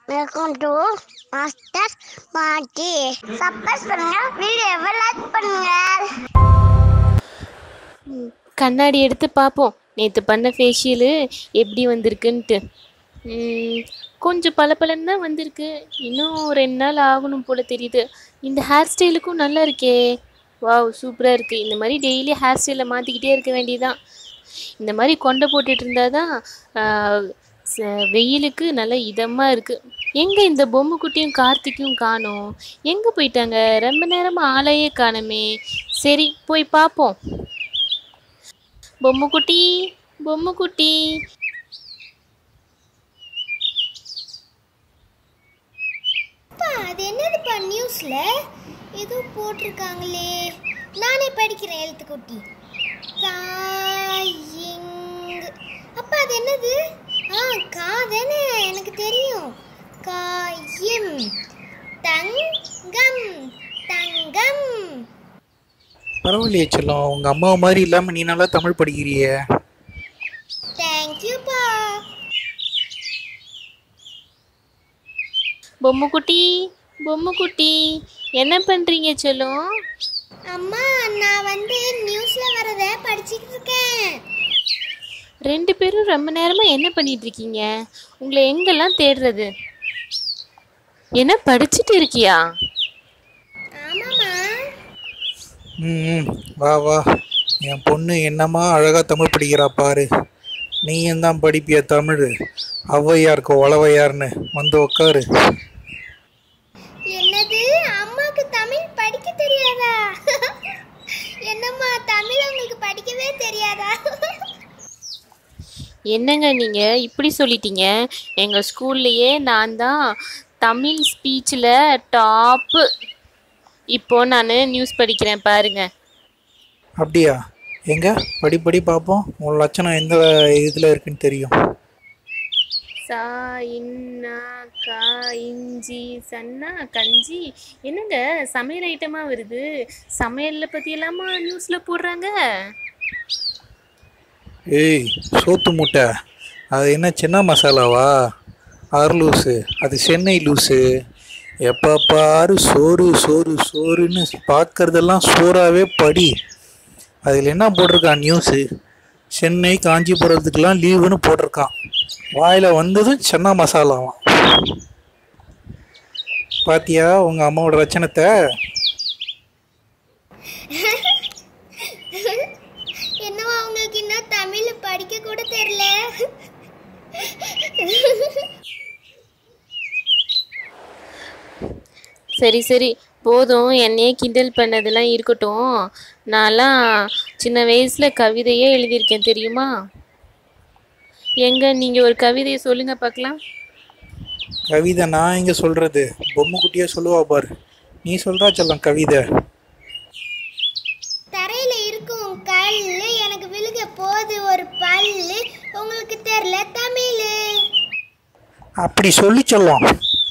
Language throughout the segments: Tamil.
வெல்கம் டு மாஸ்டர் பாட்டி. சப்ஸ்கிரைப் பண்ணுங்க, வீடியோவை லைக் பண்ணுங்க. கண்ணாடி எடுத்து பார்ப்போம் நேற்று பண்ண ஃபேஷியலு எப்படி வந்திருக்குன்ட்டு. கொஞ்சம் பளபளன்னு தான் வந்திருக்கு. இன்னும் 2 நாள் ஆகணும் போல் தெரியுது. இந்த ஹேர் ஸ்டைலுக்கும் நல்லா இருக்கே. வாவ், சூப்பராக இருக்குது. இந்த மாதிரி டெய்லி ஹேர் ஸ்டைலை மாற்றிக்கிட்டே இருக்க வேண்டியதுதான். இந்த மாதிரி கொண்டை போட்டுட்டு இருந்தால் தான் வெயிலுக்கு நல்லா இதமாக இருக்குது. எங்கே இந்த பொம்மை குட்டியும் கார்த்திக்கும் காணோம்? எங்கே போயிட்டாங்க? ரொம்ப நேரமாக ஆளையே காணுமே. சரி, போய் பார்ப்போம். பொம்மை குட்டி, பொம்மை குட்டி. அது என்னதுப்பா? நியூஸ்ல ஏதோ போட்டிருக்காங்களே. நானே படிக்கிறேன். எழுத்து குட்டி அப்பா அது என்னது? காதனே, எனக்கு தெரியும். காயம், தங்கம், தங்கம். பரவாயில்லையே செல்லம், உங்க அம்மா மாதிரி இல்லாம நீ நல்லா தமிழ் படிக்கிறியே. தேங்க்யூப்பா. பொம்மை குட்டி, பொம்மை குட்டி, என்ன பண்ணுறீங்க செல்லம்? அம்மா, நான் நியூஸ்ல வரத படிச்சிட்டு இருக்கேன். 2 பேரும் ரொம்ப நேரமாக என்ன பண்ணிட்டு இருக்கீங்க? உங்களை எங்கெல்லாம் தேடுறது? என்ன படிச்சுட்டு இருக்கியா? ஆமாம்மா. வா வா, என் பொண்ணு என்னம்மா அழகா தமிழ் படிக்கிறா பாரு. நீயும் தான் படிப்பிய தமிழ். ஔவையாருக்கு ஒளவையார்னு வந்து உக்காரு. என்னது? அம்மாக்கு தமிழ் படிக்க தெரியாதா? என்னம்மா, தமிழ் உங்களுக்கு படிக்கவே தெரியாதா? என்னங்க நீங்கள் இப்படி சொல்லிட்டீங்க? எங்கள் ஸ்கூல்லையே நான் தான் தமிழ் ஸ்பீச்சில் டாப்பு. இப்போது நான் நியூஸ் படிக்கிறேன் பாருங்க. அப்படியா? எங்க படி பார்ப்போம். உன் லட்சணம் எந்த இதில் இருக்குன்னு தெரியும். சா இன்னா கா இஞ்சி சன்னா கஞ்சி. என்னங்க சமையல் ஐட்டமாக வருது? சமையலில் பற்றி எல்லாமா நியூஸில் போடுறாங்க? ஏய், சோத்து மூட்டை, அது என்ன சின்ன மசாலாவா? லூஸு, அது சென்னை லூஸு. எப்போ பாரு சோறு சோறு சோறுன்னு பார்க்கறதெல்லாம் சோறாவே படி. அதில் என்ன போட்டிருக்கான் நியூஸு? சென்னை காஞ்சிபுரத்துக்கெல்லாம் லீவுன்னு போட்டிருக்கான். வாயில் வந்ததும் சென்னை மசாலாவாம். பாத்தியா உங்கள் அம்மாவோட லட்சணத்தை? என்னவா, உங்களுக்கு இன்னும் தமிழ் படிக்க கூட தெரியல? சரி சரி, போதும். என்னையே கிண்டல் பண்ணதெல்லாம் இருக்கட்டும். நான்லாம் சின்ன வயசில் கவிதையே எழுதியிருக்கேன் தெரியுமா? எங்க நீங்கள் ஒரு கவிதையை சொல்லுங்க பார்க்கலாம். கவிதை நான் எங்கே சொல்கிறது? பொம்மை குட்டியே சொல்லுவா பாரு. நீ சொல்கிறா செல்லம் கவிதை. தரையில இருக்கும் கல்லு எனக்கு விழுக போது ஒரு பல்லு, உங்களுக்கு தெரியல தமிழ். அப்படி சொல்லி செல்லம்.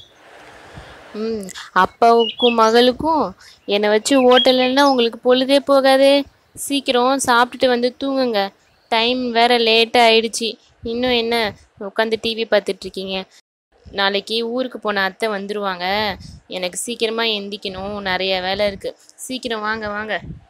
அப்பாவுக்கும் மகளுக்கும் என்னை வச்சு ஓட்டலைன்னா உங்களுக்கு பொழுதே போகாது. சீக்கிரம் சாப்பிட்டுட்டு வந்து தூங்குங்க. டைம் வேற லேட்டாக ஆயிடுச்சு. இன்னும் என்ன உட்காந்து டிவி பார்த்துட்ருக்கீங்க? நாளைக்கு ஊருக்கு போன அத்தை வந்துடுவாங்க. எனக்கு சீக்கிரமாக எந்திக்கணும். நிறைய வேலை இருக்குது. சீக்கிரம் வாங்க வாங்க.